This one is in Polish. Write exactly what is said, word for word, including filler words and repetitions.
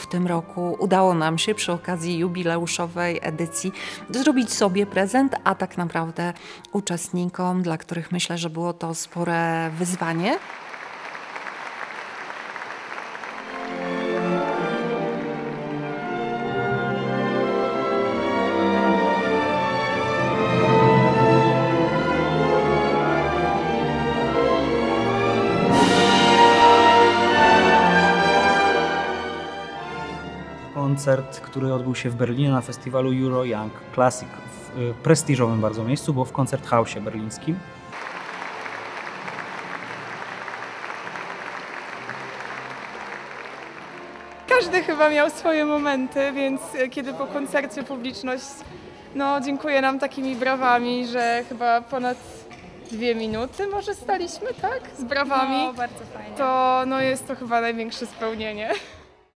w tym roku udało nam się przy okazji jubileuszowej edycji zrobić sobie prezent, a tak naprawdę uczestnikom, dla których myślę, że było to spore wyzwanie. Koncert, który odbył się w Berlinie na festiwalu Euro Young Classic w prestiżowym bardzo miejscu, bo w Konzerthausie berlińskim. Każdy chyba miał swoje momenty, więc kiedy po koncercie publiczność no, dziękuję nam takimi brawami, że chyba ponad dwie minuty może staliśmy, tak? Z brawami. No, bardzo fajnie. To no, jest to chyba największe spełnienie.